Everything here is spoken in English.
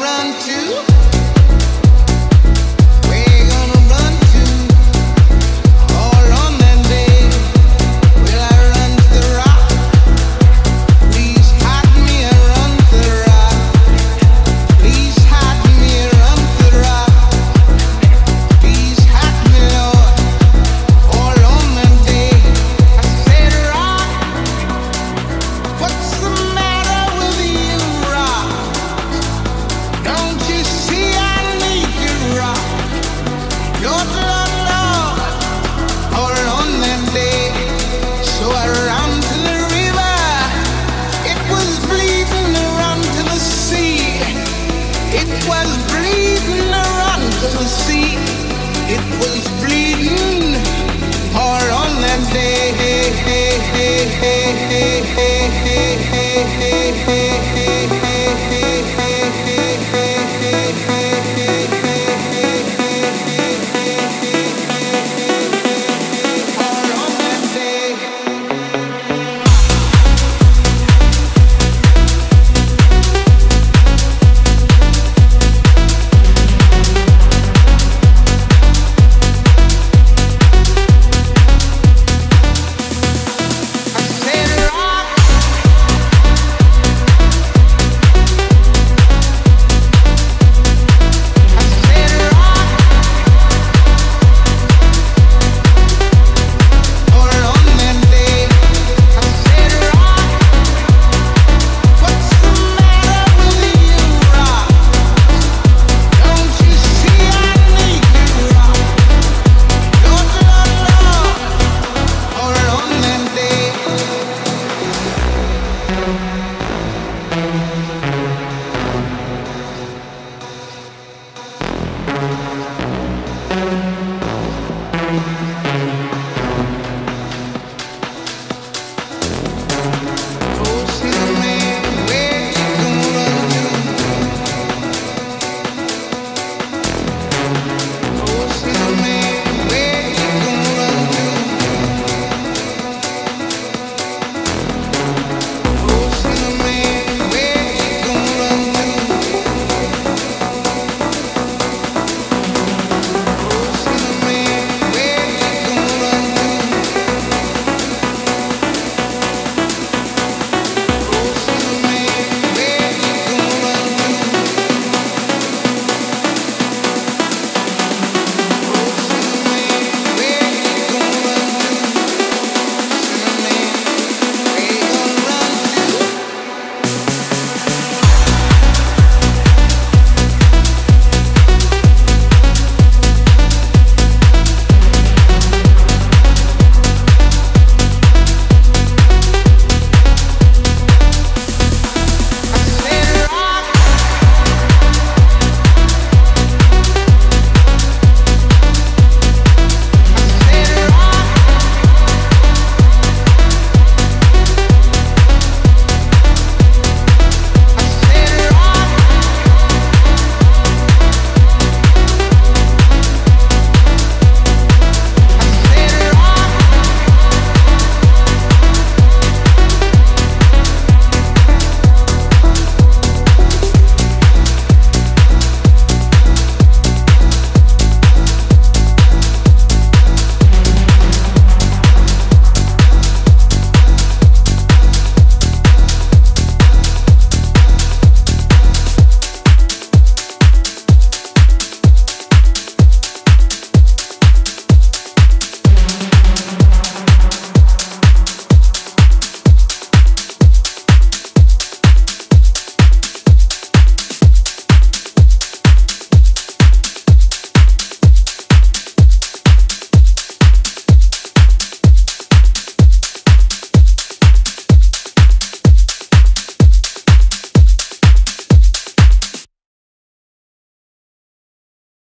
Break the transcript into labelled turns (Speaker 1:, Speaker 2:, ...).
Speaker 1: run to? Where you gonna run to? All on that day. Will I run to the rock? Please hide me and run to the rock. Please hide me and run to the rock. Please hide me, Lord. All on that day. I said, rock, what's the matter with you, rock? Don't you see I need you, rock? Lord, Lord, Lord, all on that day. So I ran to the river. It was bleeding to run to the sea. It was bleeding to run to the sea. It was bleeding all on that day.